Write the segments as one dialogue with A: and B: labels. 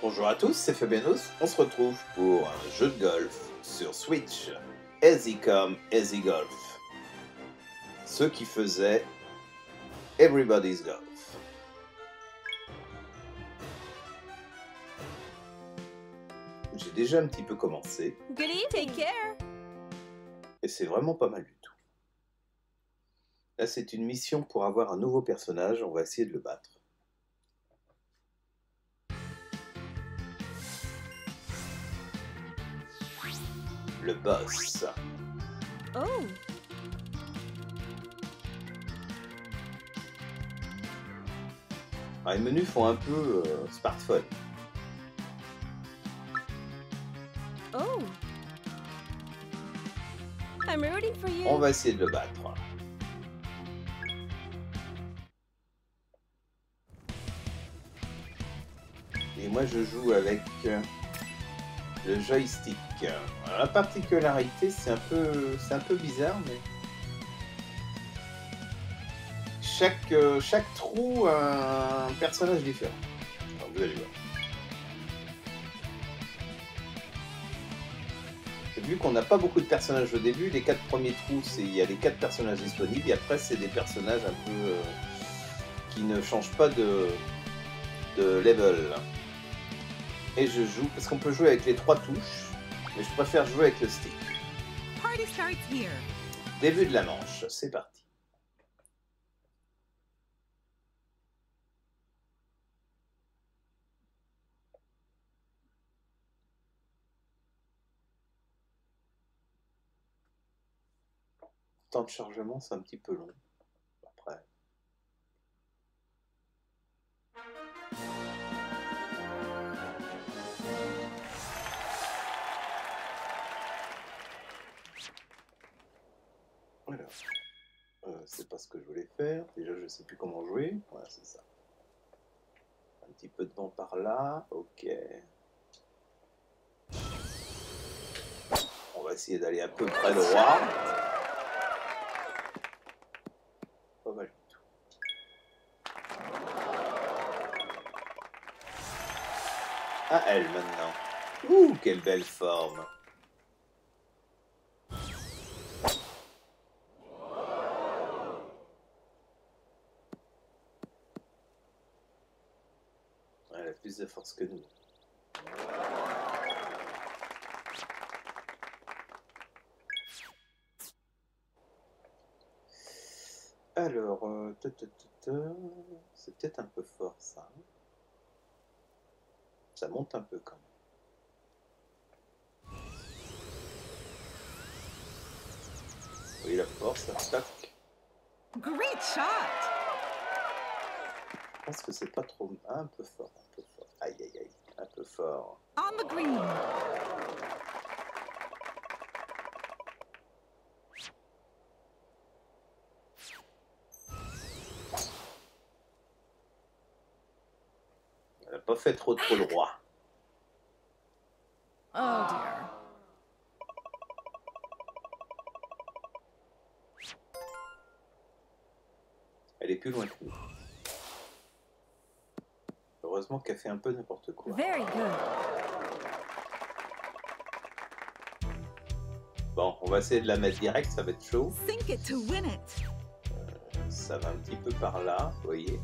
A: Bonjour à tous, c'est Fabianos. On se retrouve pour un jeu de golf sur Switch. Easy Come, Easy Golf. Ceux qui faisaient Everybody's Golf. J'ai déjà un petit peu commencé.
B: Good evening. Take care.
A: Et c'est vraiment pas mal du tout. Là, c'est une mission pour avoir un nouveau personnage. On va essayer de le battre. Le boss.
B: Oh.
A: Alors, les menus font un peu smartphone.
B: Oh. I'm rooting for you.
A: On va essayer de le battre. Et moi, je joue avec le joystick. Alors, la particularité, c'est un peu bizarre, mais chaque trou a un personnage différent. Alors, vous allez voir. Vu qu'on n'a pas beaucoup de personnages au début, les 4 premiers trous, il y a les 4 personnages disponibles, et après, c'est des personnages un peu qui ne changent pas de level. Et je joue, parce qu'on peut jouer avec les 3 touches, mais je préfère jouer avec le stick.
C: Party starts here.
A: Début de la manche, c'est parti. Temps de chargement, c'est un petit peu long. Après. Alors, c'est pas ce que je voulais faire. Déjà, je sais plus comment jouer. Voilà, c'est ça. Un petit peu de vent par là. Ok. On va essayer d'aller à peu près droit. Pas mal du tout. À elle maintenant. Ouh, quelle belle forme. Elle a plus de force que nous. Alors, c'est peut-être un peu fort ça. Ça monte un peu quand même. Oui, la force, ça tac.
C: Great shot.
A: Je pense que c'est pas trop... un peu fort, un peu fort. Aïe, aïe, aïe, un peu fort.
C: On the green.
A: Elle n'a pas fait trop droit.
C: Oh dear.
A: Elle est plus loin que nous. Heureusement qu'elle fait un peu n'importe quoi.
B: Very good.
A: Bon, on va essayer de la mettre direct, ça va être chaud.
C: Sink it to win it.
A: Ça va un petit peu par là, vous voyez.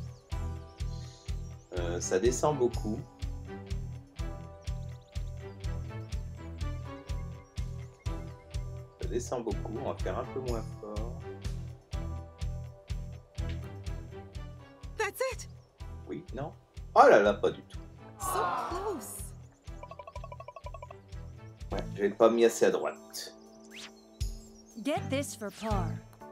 A: Ça descend beaucoup. Ça descend beaucoup, on va faire un peu moins fort.
C: That's it.
A: Oui, non? Oh là là, pas du tout.
C: So close.
A: Ouais, je l'ai pas mis assez à droite.
B: Get this for par.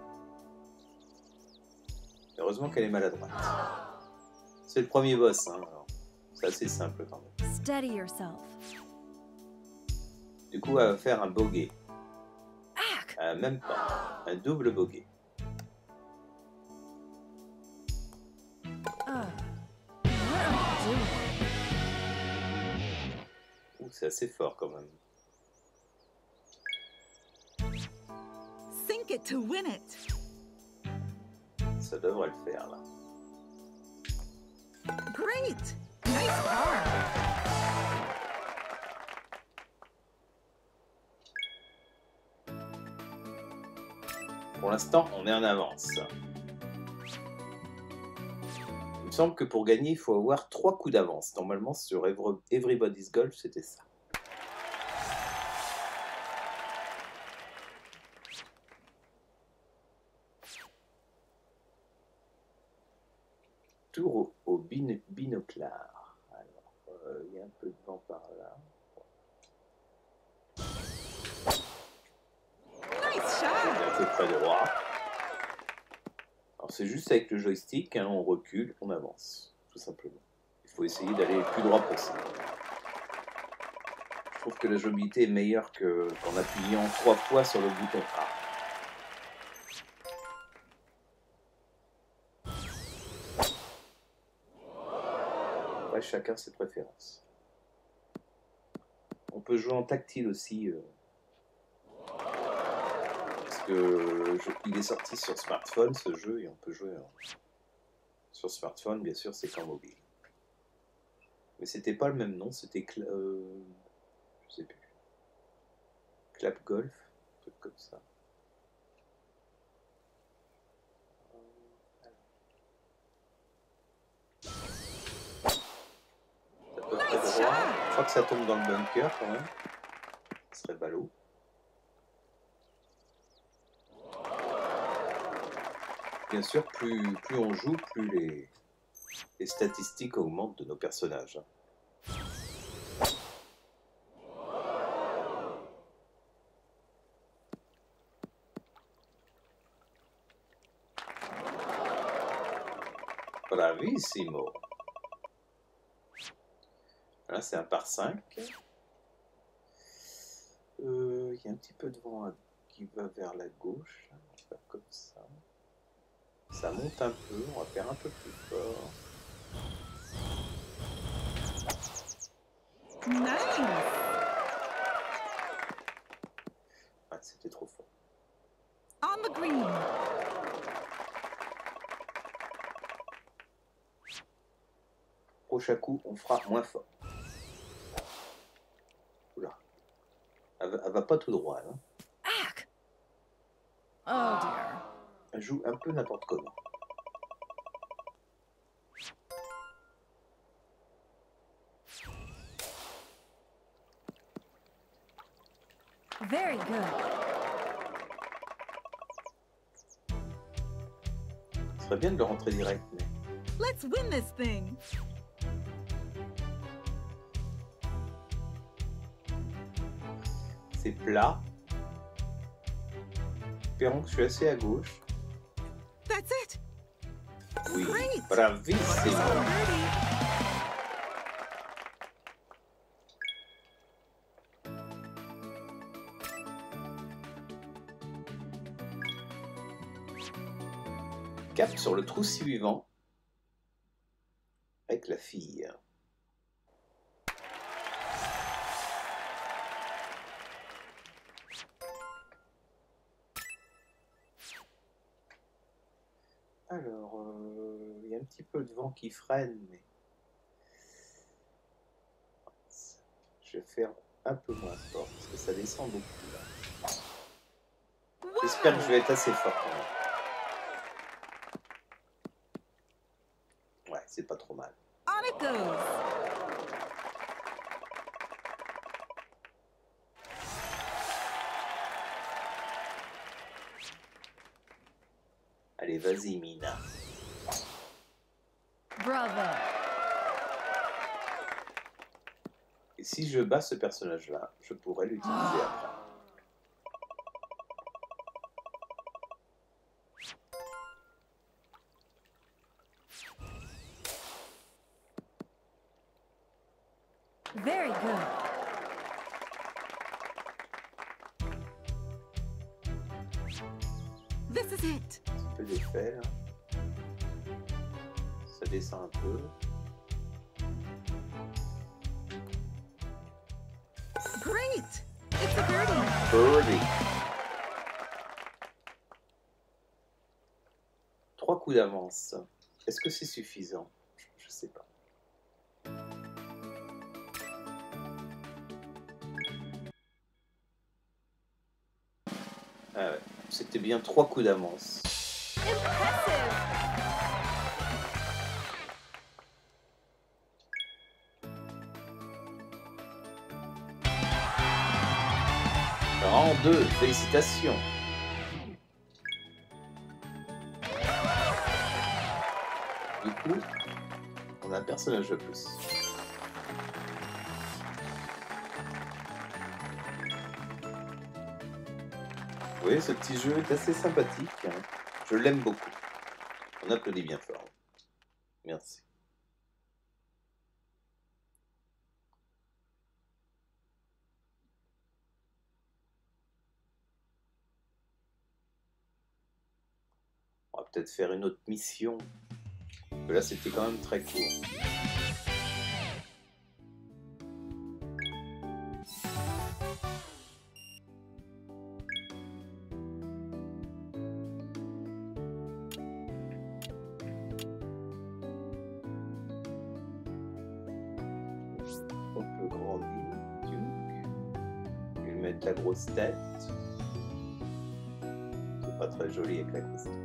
A: Heureusement qu'elle est maladroite. C'est le premier boss, hein, alors. C'est assez simple quand même.
B: Steady yourself.
A: Du coup, elle va faire un bogey.
B: Ack.
A: Même pas. Un double bogey.
B: What are you doing?
A: Ouh, c'est assez fort quand même.
C: Sink it to win it.
A: Ça devrait le faire là.
C: Great. Nice par.
A: Pour l'instant, on est en avance. Il me semble que pour gagner, il faut avoir 3 coups d'avance. Normalement, sur Everybody's Golf, c'était ça. Tour au binoclard. Alors, il y a un peu de vent par là.
C: Nice
A: C'est à
C: shot.
A: peu près droit. Alors c'est juste avec le joystick, hein, on recule, on avance, tout simplement. Il faut essayer d'aller le plus droit possible. Je trouve que la jouabilité est meilleure qu'en appuyant 3 fois sur le bouton A. Après, chacun ses préférences. On peut jouer en tactile aussi. Parce que il est sorti sur smartphone ce jeu et on peut jouer sur smartphone, bien sûr, c'est qu'en mobile. Mais c'était pas le même nom, c'était je sais plus. Clap Golf, un truc comme ça. C'est à peu près droit. Je crois que ça tombe dans le bunker quand même. Ce serait ballot. Bien sûr, plus on joue, plus les statistiques augmentent de nos personnages. Bravissimo. Là, c'est un par 5. Il y a un petit peu de vent qui va vers la gauche. On va faire comme ça. Ça monte un peu, on va faire un peu plus fort.
C: Nice.
A: Ah, c'était trop fort.
C: On the green.
A: Prochain coup, on fera moins fort. Oula. Elle va pas tout droit, hein.
B: Ack! Oh dear.
A: Elle joue un peu n'importe comment.
B: Very good.
A: Ce serait bien de le rentrer direct, mais...
C: Let's win this thing.
A: C'est plat. Espérons que je suis assez à gauche.
C: That's it.
A: Oui,
C: Great.
A: bravissimo.
C: Birdie.
A: Cap sur le trou suivant avec la fille. Alors, il y a un petit peu de vent qui freine, mais je vais faire un peu moins fort parce que ça descend beaucoup là. J'espère que je vais être assez fort quand même. Ouais, c'est pas trop mal.
C: On it goes.
A: Allez, vas-y, Mina.
B: Bravo.
A: Et si je bats ce personnage-là, je pourrais l'utiliser après.
B: Very good.
C: This is it.
A: Un peu d'effet là. Ça descend un peu.
C: Great. It's a birdie.
A: Birdie. 3 coups d'avance. Est-ce que c'est suffisant? Je sais pas. Ah ouais. C'était bien 3 coups d'avance.
C: Impressive.
A: Rang 2, félicitations. Du coup, on a un personnage de plus. Oui, ce petit jeu est assez sympathique. Je l'aime beaucoup. On applaudit bien fort. Merci. On va peut-être faire une autre mission. Parce que là, c'était quand même très court. On peut grandir. Je vais lui mettre la grosse tête. C'est pas très joli avec la grosse tête.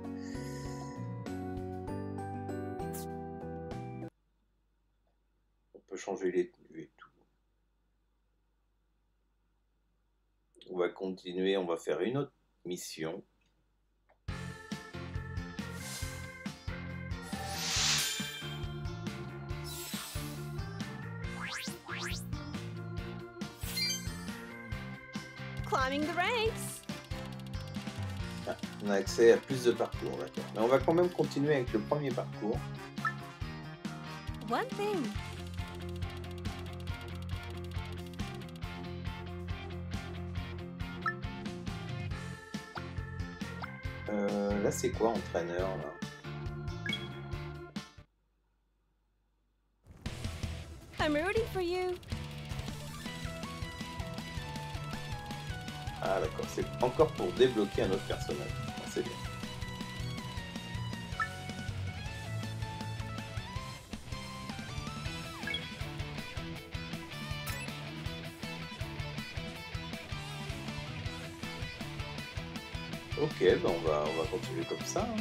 A: On peut changer les tenues et tout. On va continuer, on va faire une autre mission.
C: Climbing the ranks.
A: Ah, on a accès à plus de parcours, d'accord. Mais on va quand même continuer avec le premier parcours.
C: One thing.
A: Là, c'est quoi entraîneur là?
C: I'm rooting for you.
A: Ah d'accord, c'est encore pour débloquer un autre personnage. Ah, c'est bien. Ok, ben on va continuer comme ça. Hein.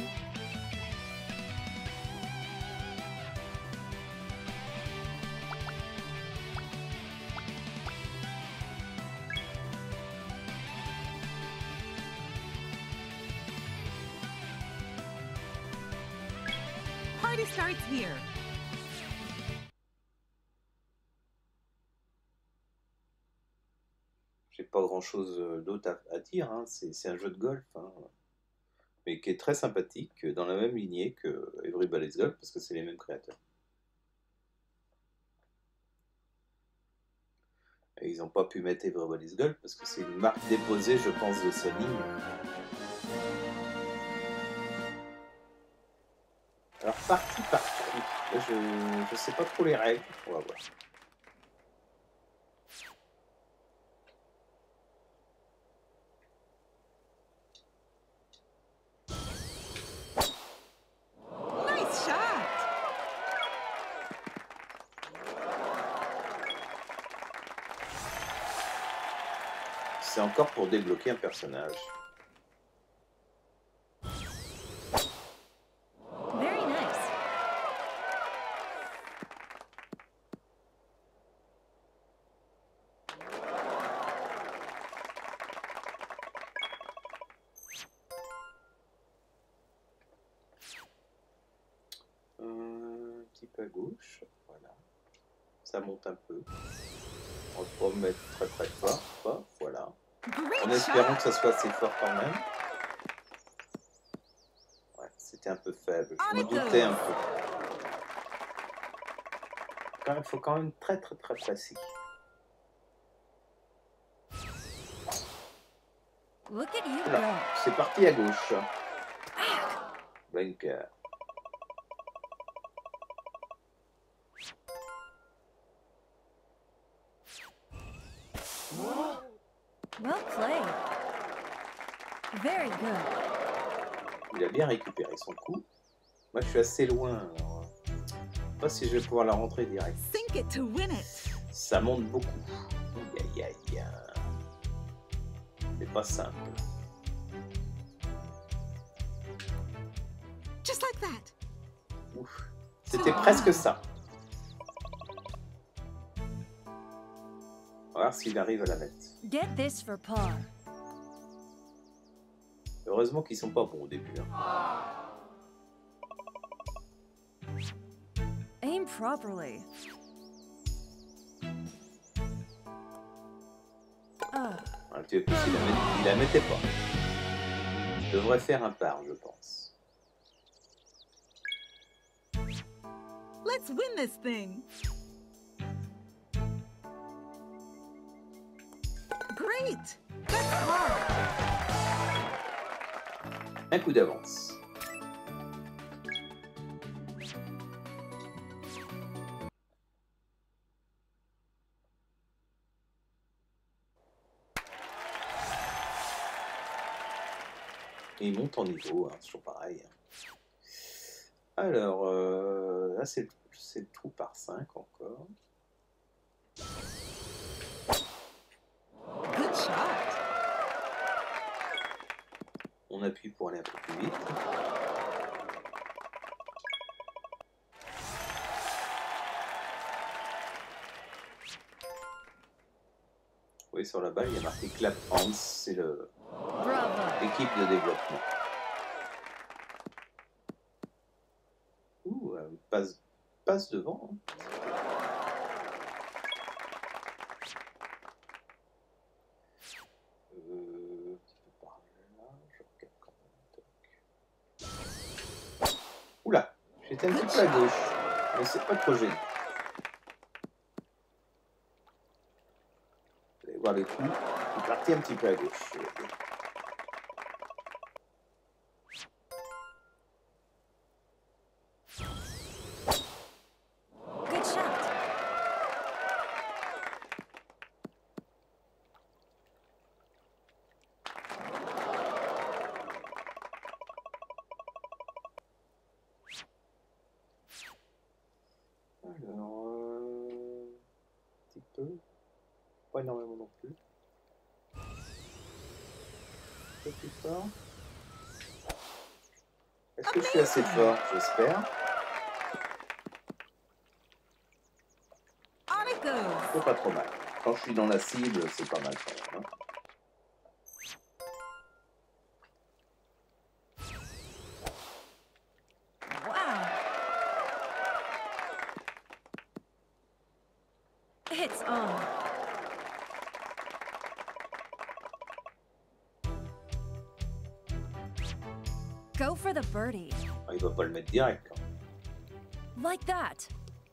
C: Party starts here.
A: J'ai pas grand chose d'autre à dire, hein. C'est un jeu de golf, hein. Mais qui est très sympathique, dans la même lignée que Everybody's Golf, parce que c'est les mêmes créateurs. Et ils n'ont pas pu mettre Everybody's Golf, parce que c'est une marque déposée, je pense, de Sony. Alors, partie par trou. Là, je sais pas trop les règles, on va voir.
C: Nice shot.
A: C'est encore pour débloquer un personnage.
B: Very nice.
A: Un petit peu à gauche, voilà. Ça monte un peu. On va pas me mettre très très fort, pas, voilà.
C: Great
A: En espérant
C: shot.
A: que ça soit assez fort quand même. Ouais, c'était un peu faible, je me doutais un peu. Il faut quand même très très très précis.
B: Look at you
A: Voilà,
B: go.
A: c'est parti à gauche. Bunker.
B: Well played. Very good.
A: Il a bien récupéré son coup. Moi je suis assez loin, alors je sais pas si je vais pouvoir la rentrer direct.
C: Sink it to win it.
A: Ça monte beaucoup. Aïe aïe aïe. C'est pas simple.
C: Just like that.
A: Ouf. C'était presque ça. On va voir s'il arrive à la mettre.
B: Get this for par.
A: Heureusement qu'ils sont pas bons au début. Hein.
B: Aim properly. Ah,
A: Un petit peu plus, il la mettait pas. Je devrais faire un par, je pense.
C: Let's win this thing. Great. That's hard.
A: Un coup d'avance. Et il monte en niveau, hein, c'est toujours pareil. Alors, là c'est le trou par 5 encore.
C: Good shot.
A: On appuie pour aller un peu plus vite. Vous voyez sur la balle, il y a marqué Clap Hands, c'est
B: bravo.
A: l'équipe de développement. Ouh, passe devant. Hein. Un petit peu par là, je regarde quand même. Oula, j'étais un petit peu à gauche, mais c'est pas trop gênant. Vous allez voir les coups, il est parti un petit peu à gauche.
B: Good shot.
A: Alors, un petit peu, pas énormément non plus. Un peu plus fort. Est-ce que je suis assez fort? J'espère.
C: On it goes.
A: C'est pas trop mal. Quand je suis dans la cible, c'est pas mal quand même. Hein.
B: Wow. It's on. Go for the birdie.
A: Ah, il va pas le mettre direct. Quand même.
B: Like that.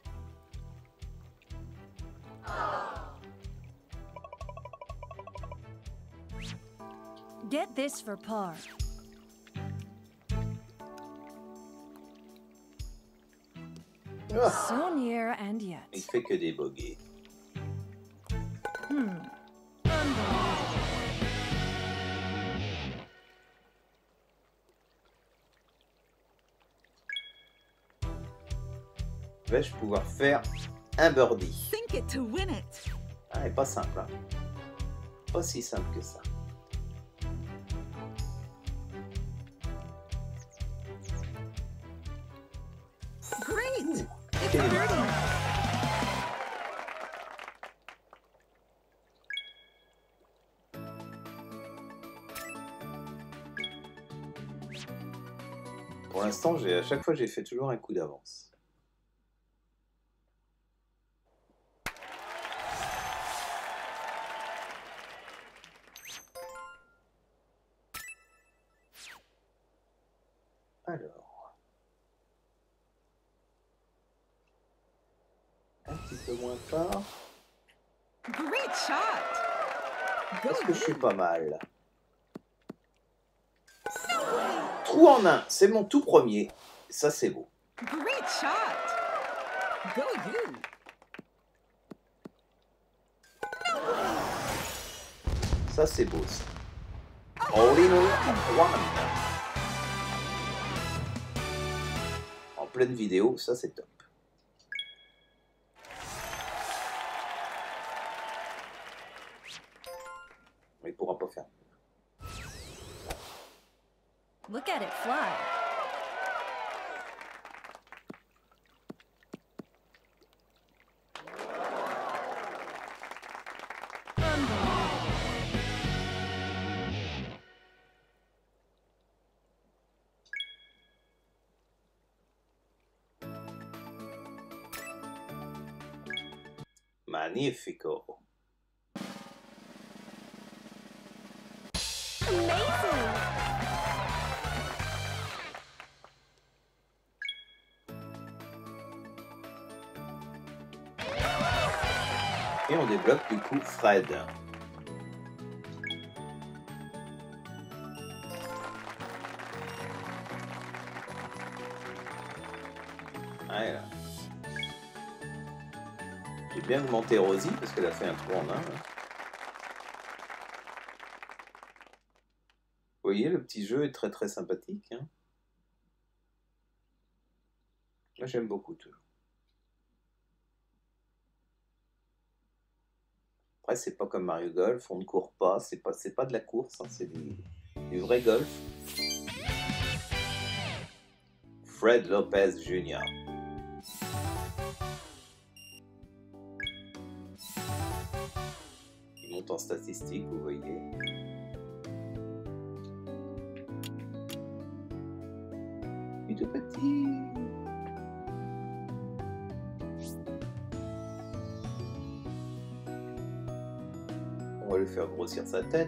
B: Get this for par.
A: Ah,
B: So near and yet.
A: il fait que des bogeys.
B: Unbelievable.
A: Vais-je pouvoir faire un birdie?
C: Sink it to win it.
A: Ah, et pas simple. Hein. Pas si simple que ça.
C: Great. It's
A: quel
C: a
A: est-
C: birdie.
A: Pour l'instant, à chaque fois, j'ai fait toujours un coup d'avance. Alors. Un petit peu moins fort.
C: Great shot. Go
A: Est-ce que je suis
C: you.
A: pas mal? Trou en un, c'est mon tout premier. Ça, c'est beau.
C: Great shot. Go you.
A: Ça, c'est beau, ça. All in one. En pleine vidéo, ça, c'est top. Mais il pourra pas faire.
B: Look at it fly.
A: Magnifico.
B: Amazing!
A: Et on débloque du coup Fred. Voilà. J'ai bien augmenté Rosie parce qu'elle a fait un trou en un. Vous voyez, le petit jeu est très très sympathique. Hein. Moi j'aime beaucoup toujours. Après c'est pas comme Mario Golf, on ne court pas, c'est pas de la course, hein, c'est du vrai golf. Fred Lopez Jr. Il monte en statistique, vous voyez. Il est tout petit. On va lui faire grossir sa tête.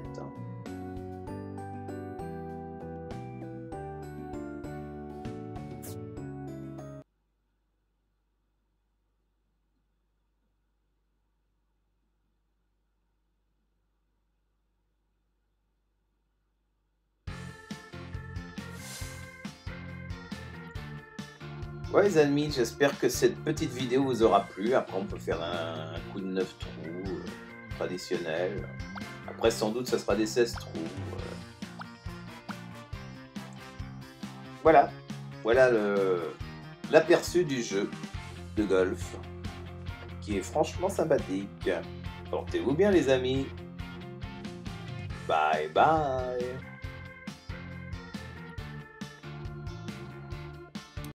A: Ouais les amis, j'espère que cette petite vidéo vous aura plu. Après on peut faire un coup de 9 trous traditionnel. Après sans doute ça sera des 16 trous. Voilà l'aperçu du jeu de golf qui est franchement sympathique. Portez-vous bien les amis. Bye bye.